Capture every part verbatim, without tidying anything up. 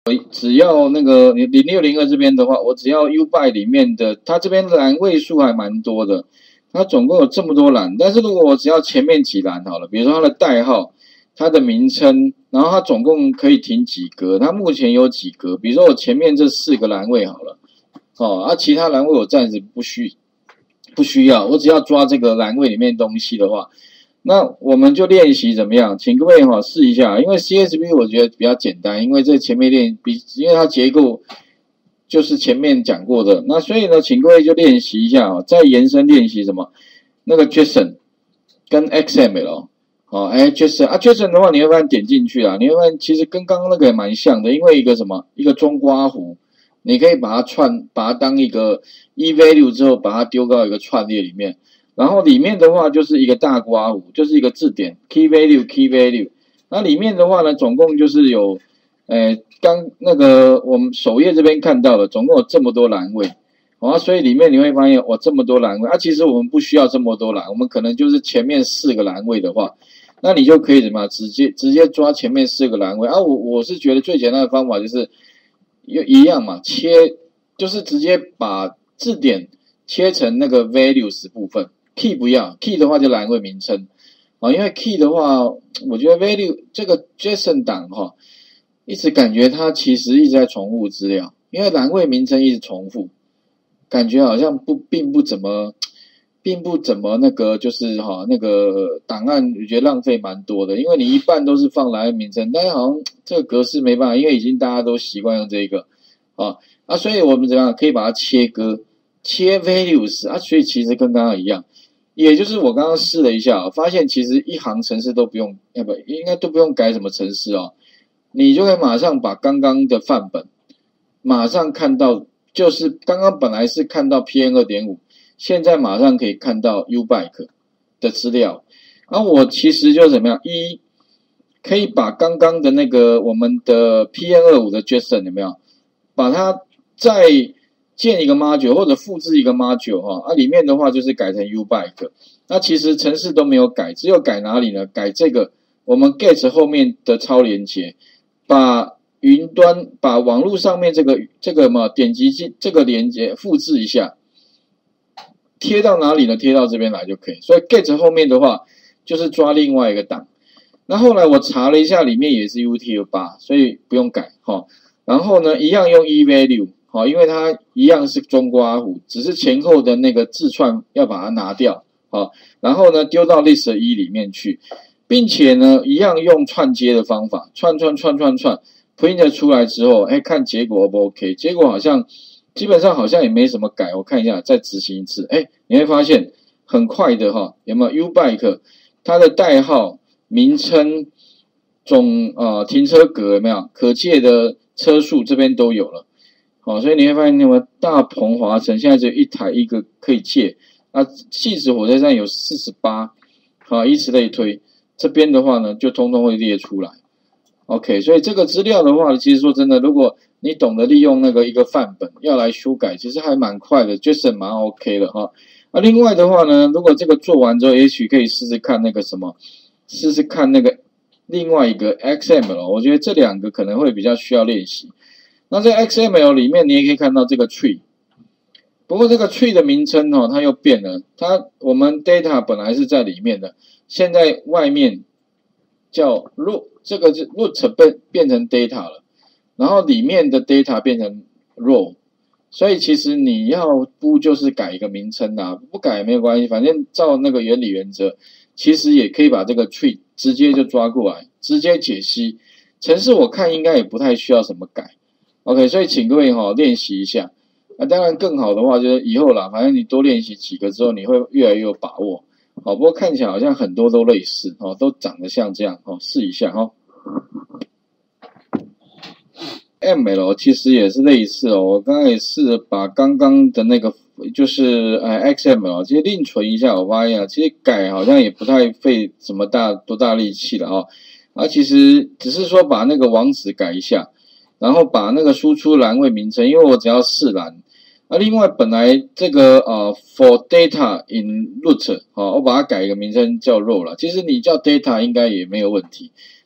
只要那个零六零二这边的话，我只要 U B Y 里面的，它这边栏位数还蛮多的，它总共有这么多栏。但是如果我只要前面几栏好了，比如说它的代号、它的名称，然后它总共可以停几格，它目前有几格？比如说我前面这四个栏位好了，哦，啊，其他栏位我暂时不需不需要，我只要抓这个栏位里面东西的话。那我们就练习怎么样？请各位哈试一下，因为 C S V 我觉得比较简单，因为这前面练比，因为它结构就是前面讲过的，那所以呢，请各位就练习一下啊，再延伸练习什么？那个 JSON 跟 X M L 哦，哎 JSON 啊 JSON 的话，你会发现点进去啊，你会发现其实跟刚刚那个也蛮像的，因为一个什么一个中括弧，你可以把它串，把它当一个 eValue 之后，把它丢到一个串列里面。然后里面的话就是一个大括弧，就是一个字典 key value key value。那里面的话呢，总共就是有，呃，刚那个我们首页这边看到的，总共有这么多栏位，啊，所以里面你会发现哇，这么多栏位啊，其实我们不需要这么多栏，我们可能就是前面四个栏位的话，那你就可以怎么样，直接直接抓前面四个栏位啊。我我是觉得最简单的方法就是又一样嘛，切就是直接把字典切成那个 values 部分。key 不要 ，key 的话就栏位名称啊，因为 key 的话，我觉得 value 这个 JSON 档哈，一直感觉它其实一直在重复资料，因为栏位名称一直重复，感觉好像不并不怎么，并不怎么那个就是哈那个档案，我觉得浪费蛮多的，因为你一半都是放栏位名称，但是好像这个格式没办法，因为已经大家都习惯用这个啊啊，所以我们怎么样可以把它切割，切 values 啊，所以其实跟刚刚一样。也就是我刚刚试了一下，发现其实一行程式都不用，要不应该都不用改什么程式哦，你就可以马上把刚刚的范本马上看到，就是刚刚本来是看到 P N 二点五， 现在马上可以看到 U B Y 的资料。然后我其实就怎么样，一可以把刚刚的那个我们的 P N 二点五 的 JSON 有没有，把它再建一个 module 或者复制一个 module 哈，啊里面的话就是改成 U B Y， 那其实程式都没有改，只有改哪里呢？改这个我们 get 后面的超连接，把云端把网络上面这个这个嘛点击进这个连接复制一下，贴到哪里呢？贴到这边来就可以。所以 get 后面的话就是抓另外一个档。那后来我查了一下，里面也是 U T F 八，所以不用改哈。然后呢，一样用 eValue。好，因为它一样是中括弧，只是前后的那个字串要把它拿掉。好，然后呢丢到 list 一里面去，并且呢一样用串接的方法，串串串串串 print 出来之后，哎，看结果 O 不 OK？ 结果好像基本上好像也没什么改。我看一下，再执行一次，哎，你会发现很快的哈，有没有 U B Y 它的代号、名称、总呃停车格有没有可借的车数这边都有了。好，所以你会发现，那么大鹏华城现在只有一台一个可以借，啊，汐止火车站有四十八，好，以此类推，这边的话呢，就通通会列出来。OK， 所以这个资料的话，其实说真的，如果你懂得利用那个一个范本要来修改，其实还蛮快的 ，JSON 蛮 OK 的哈。啊，另外的话呢，如果这个做完之后，也许可以试试看那个什么，试试看那个另外一个 X M L， 我觉得这两个可能会比较需要练习。那在 X M L 里面，你也可以看到这个 tree， 不过这个 tree 的名称哦，它又变了。它我们 data 本来是在里面的，现在外面叫 root， 这个是 root 变变成 data 了，然后里面的 data 变成 row， 所以其实你要不就是改一个名称啊，不改也没有关系，反正照那个原理原则，其实也可以把这个 tree 直接就抓过来，直接解析。程式我看应该也不太需要什么改。OK， 所以请各位哈、哦、练习一下。那、啊、当然更好的话就是以后啦，反正你多练习几个之后，你会越来越有把握。好，不过看起来好像很多都类似哦，都长得像这样哦，试一下哈、哦。M L 其实也是类似哦，我刚才也试着把刚刚的那个就是呃 X M L 其实另存一下，我发现其实改好像也不太费什么大多大力气了哦。啊，其实只是说把那个网址改一下。然后把那个输出栏位名称，因为我只要四栏。啊，另外本来这个呃 for data in root， 好、哦，我把它改一个名称叫 row 了。其实你叫 data 应该也没有问题。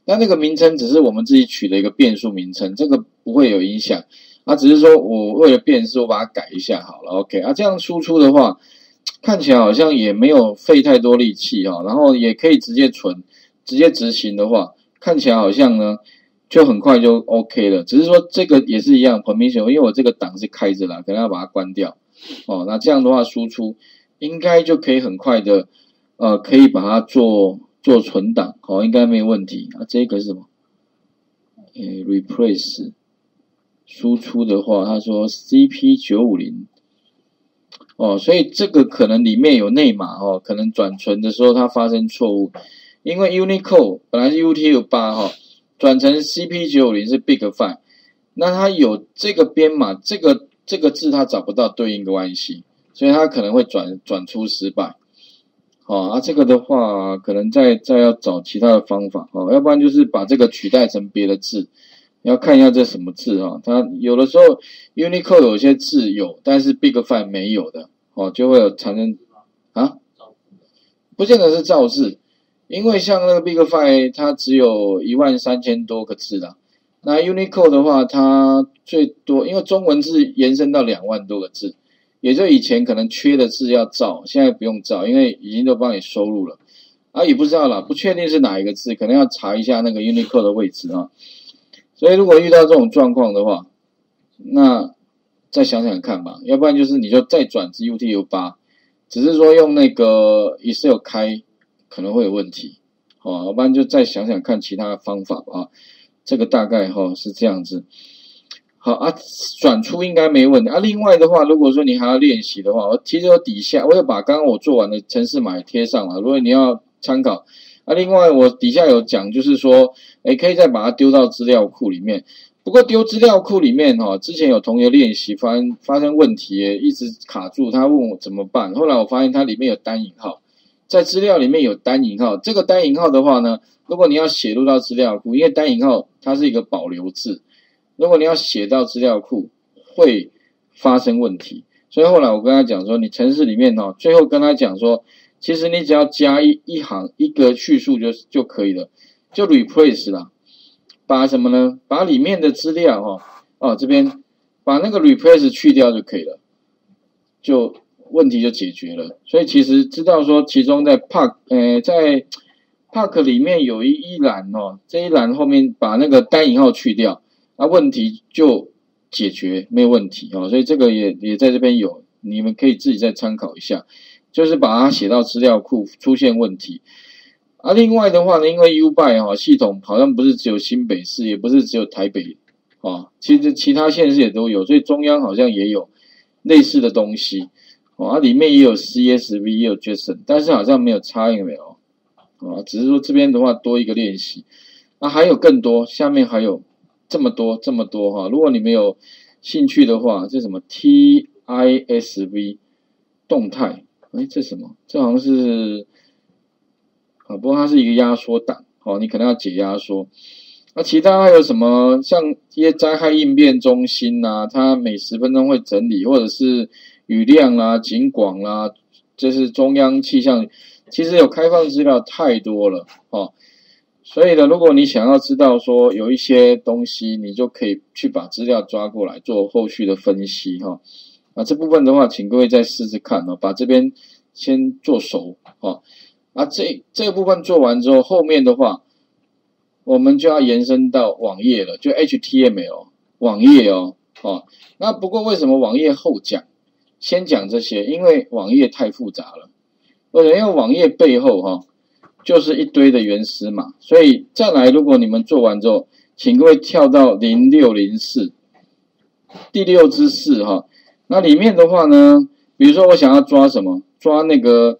那那个名称只是我们自己取的一个变数名称，这个不会有影响。啊，只是说我为了辨识，我把它改一下好了 ，OK 啊，这样输出的话，看起来好像也没有费太多力气哈，然后也可以直接存，直接执行的话，看起来好像呢就很快就 OK 了。只是说这个也是一样 permission， 因为我这个档是开着啦，可能要把它关掉哦。那这样的话输出应该就可以很快的，呃，可以把它做做存档，好、哦，应该没有问题啊。这个是什么？诶 ，replace。输出的话，他说 C P 九五零 哦，所以这个可能里面有内码哦，可能转存的时候它发生错误，因为 Unicode 本来是 U T F 八 哈，转成 C P 九五零 是 Big File， 那它有这个编码，这个这个字它找不到对应的关系，所以它可能会转转出失败。好、哦、啊，这个的话可能再再要找其他的方法哦，要不然就是把这个取代成别的字。要看一下这什么字哈、哦，它有的时候 Unicode 有些字有，但是 Big File 没有的哦，就会有产生啊，不见得是造字，因为像那个 Big File 它只有一万三千多个字啦，那 Unicode 的话它最多，因为中文字延伸到两万多个字，也就以前可能缺的字要造，现在不用造，因为已经都帮你收录了啊，也不知道啦，不确定是哪一个字，可能要查一下那个 Unicode 的位置啊。所以如果遇到这种状况的话，那再想想看吧，要不然就是你就再转至 U T F 八，只是说用那个 Excel 开可能会有问题，哦，要不然就再想想看其他的方法吧。这个大概哈、哦、是这样子。好啊，转出应该没问题啊。另外的话，如果说你还要练习的话，我其实我底下我有把刚刚我做完的程式码贴上了，如果你要参考。啊，另外我底下有讲，就是说，诶，可以再把它丢到资料库里面。不过丢资料库里面哈、哦，之前有同学练习发生发生问题，一直卡住，他问我怎么办。后来我发现它里面有单引号，在资料里面有单引号。这个单引号的话呢，如果你要写入到资料库，因为单引号它是一个保留字，如果你要写到资料库，会发生问题。所以后来我跟他讲说，你程式里面哈、哦，最后跟他讲说。其实你只要加一一行一个叙述就就可以了，就 replace 啦，把什么呢？把里面的资料哈、哦，哦这边把那个 replace 去掉就可以了，就问题就解决了。所以其实知道说，其中在 Park 呃在 Park 里面有一一栏哦，这一栏后面把那个单引号去掉，那问题就解决，没有问题哦。所以这个也也在这边有，你们可以自己再参考一下。就是把它写到资料库出现问题啊。另外的话呢，因为 U-Byte 哈系统好像不是只有新北市，也不是只有台北啊，其实其他县市也都有，所以中央好像也有类似的东西哦。啊，里面也有 C S V， 也有 JSON， 但是好像没有 X M L 啊，只是说这边的话多一个练习啊，还有更多，下面还有这么多这么多哈。如果你们有兴趣的话，这什么 T I S V 动态。哎，这什么？这好像是啊，不过它是一个压缩档，哦，你可能要解压缩。那、啊、其他还有什么？像一些灾害应变中心呐、啊，它每十分钟会整理，或者是雨量啦、警广啦，这是中央气象。其实有开放资料太多了，哦，所以呢，如果你想要知道说有一些东西，你就可以去把资料抓过来做后续的分析，哈、哦。啊，这部分的话，请各位再试试看哦，把这边先做熟哦。啊，这这个部分做完之后，后面的话，我们就要延伸到网页了，就 H T M L 网页哦。哦，那不过为什么网页后讲，先讲这些？因为网页太复杂了，或者因为网页背后哈、哦，就是一堆的原始码，所以再来，如果你们做完之后，请各位跳到零六零四第六之四哈。那里面的话呢，比如说我想要抓什么，抓那个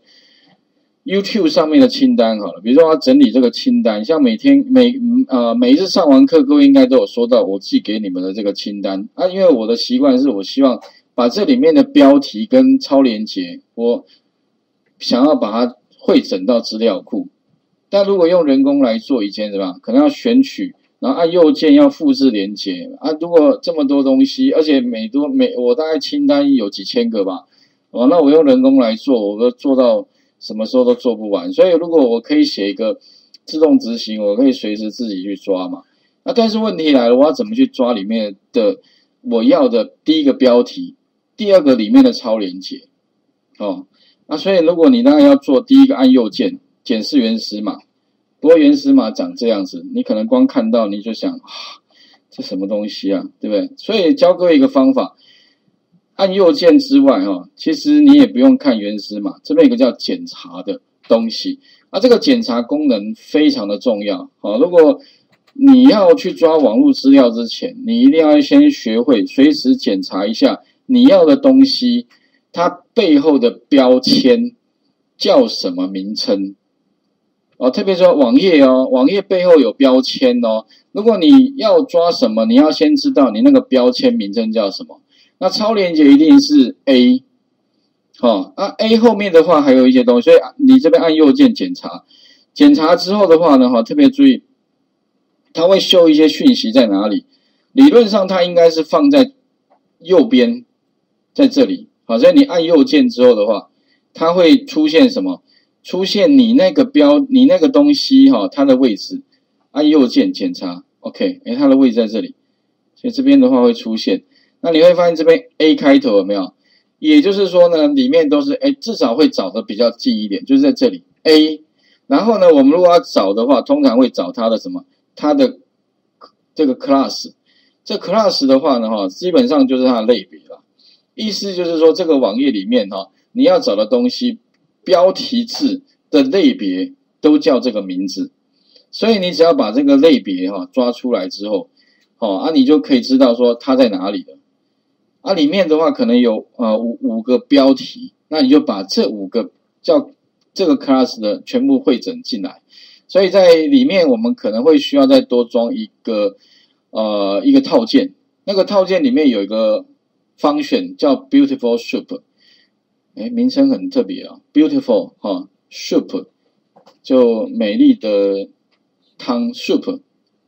YouTube 上面的清单好了，比如说我要整理这个清单，像每天每呃每一次上完课，各位应该都有收到我寄给你们的这个清单啊。因为我的习惯是我希望把这里面的标题跟超连结，我想要把它汇整到资料库。但如果用人工来做，以前怎么样？可能要选取。然后按右键要复制连结啊！如果这么多东西，而且每多每我大概清单有几千个吧，哦，那我用人工来做，我都做到什么时候都做不完。所以如果我可以写一个自动执行，我可以随时自己去抓嘛。那但是问题来了，我要怎么去抓里面的我要的第一个标题，第二个里面的超连结，哦，那所以如果你当然要做第一个按右键检视原始码，不过原始码长这样子，你可能光看到你就想啊，这什么东西啊，对不对？所以教各位一个方法，按右键之外哈，其实你也不用看原始码，这边有一个叫检查的东西，啊，这个检查功能非常的重要，好，如果你要去抓网络资料之前，你一定要先学会随时检查一下你要的东西，它背后的标签叫什么名称哦。特别说网页哦，网页背后有标签哦。如果你要抓什么，你要先知道你那个标签名称叫什么。那超连结一定是 A， 哦，啊 A 后面的话还有一些东西，所以你这边按右键检查，检查之后的话呢，哈，特别注意。它会秀一些讯息在哪里？理论上它应该是放在右边，在这里。好，所以你按右键之后的话，它会出现什么？出现你那个标，你那个东西哈，它的位置。按右键检查 ，OK， 哎，它的位置在这里，所以这边的话会出现。那你会发现这边 A 开头有没有？也就是说呢，里面都是哎，至少会找的比较近一点，就是在这里 A。然后呢，我们如果要找的话，通常会找它的什么？它的这个 class， 这 class 的话呢，哈，基本上就是它的类别了。意思就是说，这个网页里面哈，你要找的东西，标题字的类别都叫这个名字。所以你只要把这个类别哈抓出来之后，哦，啊，你就可以知道说它在哪里了。啊，里面的话可能有呃五五个标题，那你就把这五个叫这个 class 的全部汇整进来。所以在里面我们可能会需要再多装一个呃一个套件，那个套件里面有一个 function 叫 beautiful soup， 哎，名称很特别啊 ，beautiful 哈 soup 就美丽的汤 soup，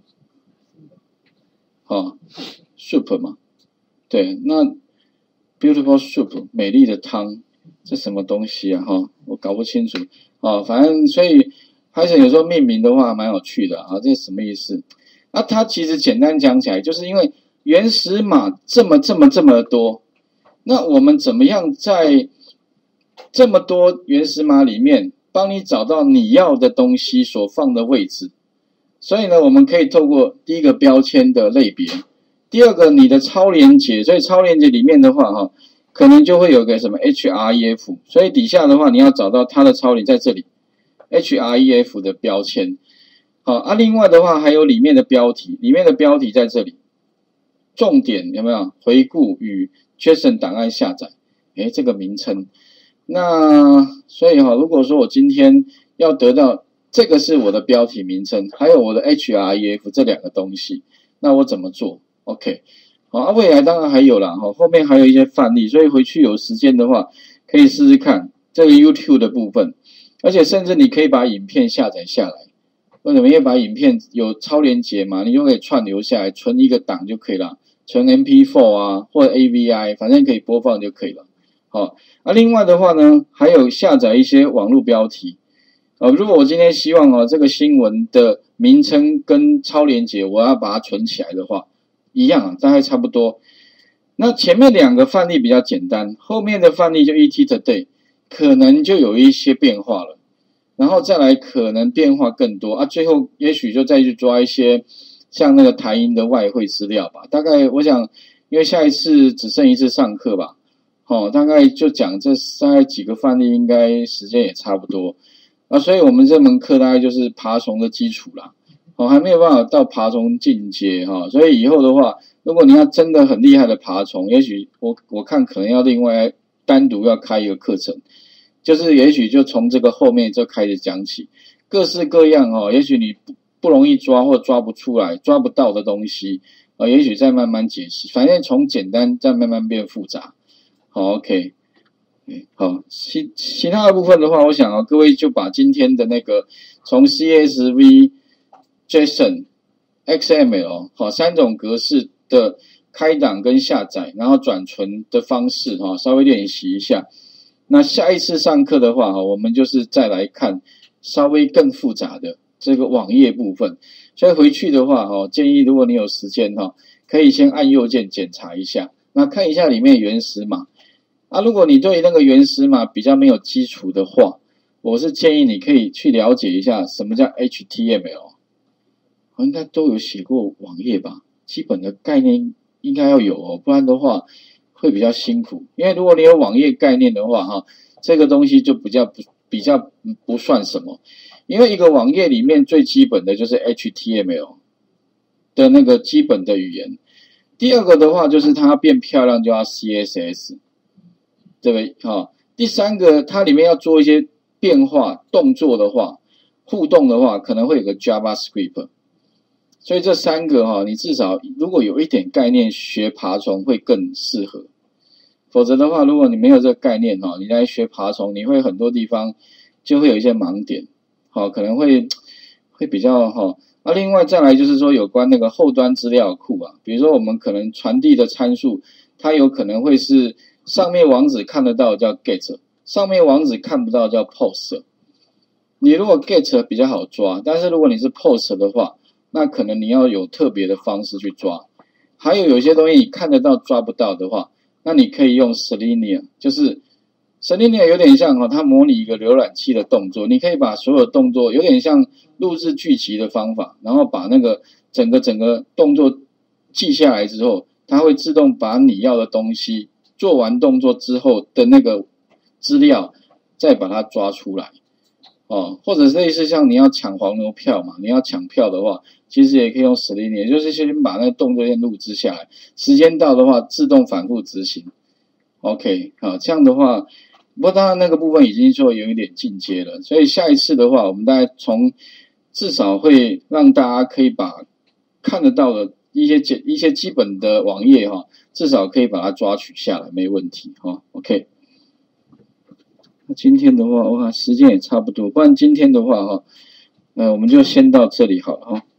哈 soup 嘛，对，那 beautiful soup 美丽的汤，这什么东西啊哈，我搞不清楚啊，反正所以。而且有时候命名的话蛮有趣的啊，这是什么意思？那它其实简单讲起来，就是因为原始码这么这么这么多，那我们怎么样在这么多原始码里面帮你找到你要的东西所放的位置？所以呢，我们可以透过第一个标签的类别，第二个你的超连结，所以超连结里面的话哈，可能就会有个什么 href， 所以底下的话你要找到它的超连在这里。href 的标签，好啊。另外的话，还有里面的标题，里面的标题在这里，重点有没有？回顾与 JSON 档案下载，诶，这个名称。那所以哈，如果说我今天要得到这个是我的标题名称，还有我的 href 这两个东西，那我怎么做 ？OK， 好啊。未来当然还有啦，哈，后面还有一些范例，所以回去有时间的话，可以试试看这个 YouTube 的部分。而且甚至你可以把影片下载下来，为什么？因为把影片有超连结嘛，你就可以串流下来，存一个档就可以了，存 M P 四 啊或者 A V I， 反正可以播放就可以了。好，那、啊、另外的话呢，还有下载一些网络标题。呃，如果我今天希望哦这个新闻的名称跟超连结，我要把它存起来的话，一样啊，大概差不多。那前面两个范例比较简单，后面的范例就 E T Today。可能就有一些变化了，然后再来可能变化更多啊，最后也许就再去抓一些像那个台银的外汇资料吧。大概我想，因为下一次只剩一次上课吧，哦，大概就讲这大概几个范例，应该时间也差不多啊，所以我们这门课大概就是爬虫的基础啦，哦，还没有办法到爬虫进阶哈，所以以后的话，如果你要真的很厉害的爬虫，也许我我看可能要另外单独要开一个课程。就是也许就从这个后面就开始讲起，各式各样哦，也许你不不容易抓或抓不出来、抓不到的东西，呃，也许再慢慢解析，反正从简单再慢慢变复杂。好 ，OK， 好，其其他的部分的话，我想啊，各位就把今天的那个从 C S V、JSON、X M L 好三种格式的开档跟下载，然后转存的方式哈，稍微练习一下。那下一次上课的话，我们就是再来看稍微更复杂的这个网页部分。所以回去的话哈，建议如果你有时间哈，可以先按右键检查一下，那看一下里面原始码。啊，如果你对那个原始码比较没有基础的话，我是建议你可以去了解一下什么叫 H T M L。应该都有写过网页吧，基本的概念应该要有哦，不然的话会比较辛苦。因为如果你有网页概念的话，哈，这个东西就比较不比较不算什么。因为一个网页里面最基本的就是 H T M L 的那个基本的语言。第二个的话就是它变漂亮就要 C S S， 对不对？哈，第三个它里面要做一些变化动作的话，互动的话可能会有个 JavaScript。所以这三个哈，你至少如果有一点概念，学爬虫会更适合。否则的话，如果你没有这个概念哈，你来学爬虫，你会很多地方就会有一些盲点，好，可能会会比较哈。啊，另外再来就是说有关那个后端资料库啊，比如说我们可能传递的参数，它有可能会是上面网址看得到叫 get， 上面网址看不到叫 post。你如果 get 比较好抓，但是如果你是 post 的话，那可能你要有特别的方式去抓。还有有些东西你看得到抓不到的话，那你可以用 Selenium， 就是 Selenium 有点像哈，它模拟一个浏览器的动作，你可以把所有动作有点像录制剧集的方法，然后把那个整个整个动作记下来之后，它会自动把你要的东西做完动作之后的那个资料再把它抓出来。哦，或者是类似像你要抢黄牛票嘛，你要抢票的话，其实也可以用 Selenium， 也就是先把那个动作先录制下来，时间到的话自动反复执行。OK， 好，这样的话，不过当然那个部分已经说有一点进阶了，所以下一次的话，我们大概从至少会让大家可以把看得到的一些简一些基本的网页哈，至少可以把它抓取下来，没问题哈。OK。那今天的话，哇，时间也差不多，不然今天的话哈，呃，我们就先到这里好了哈。